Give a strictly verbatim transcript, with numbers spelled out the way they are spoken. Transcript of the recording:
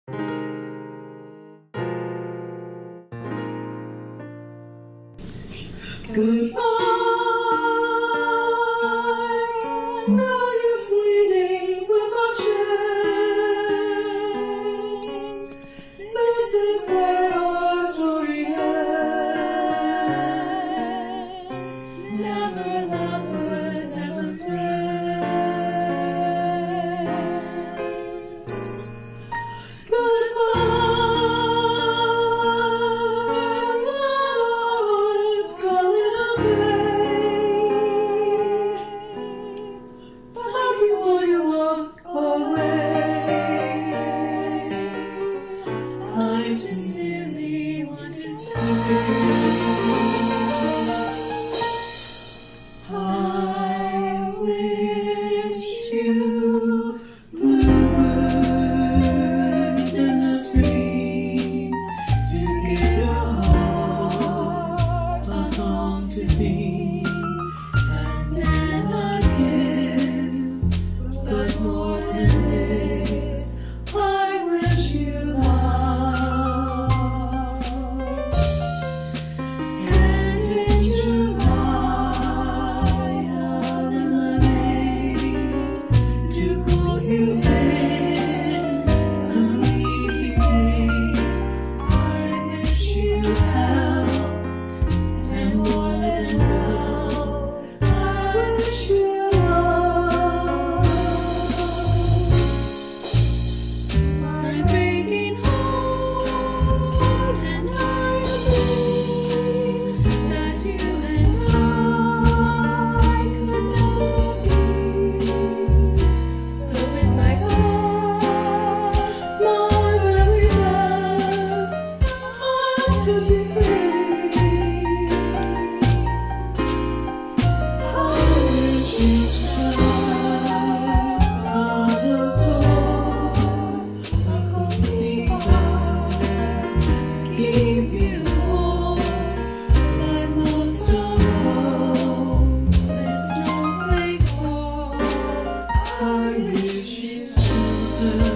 Goodbye, now you're sleeping without chains. This is where our story ends. Never lovers, ever friends. Goodbye. I sincerely want to say I wish you bluebirds in the spring to get a heart, a song to sing, and then a kiss, but more than this, I wish you love. And in July, a lemonade to cool you in some evening day. I wish you health and more than love. I wish you love. My breaking heart and I agree that you and I could never be. So with my heart, my very best, I'll set you free. I wish you found a soul I could see that keep you warm, but most of all, let snowflakes fall. I wish you shelter.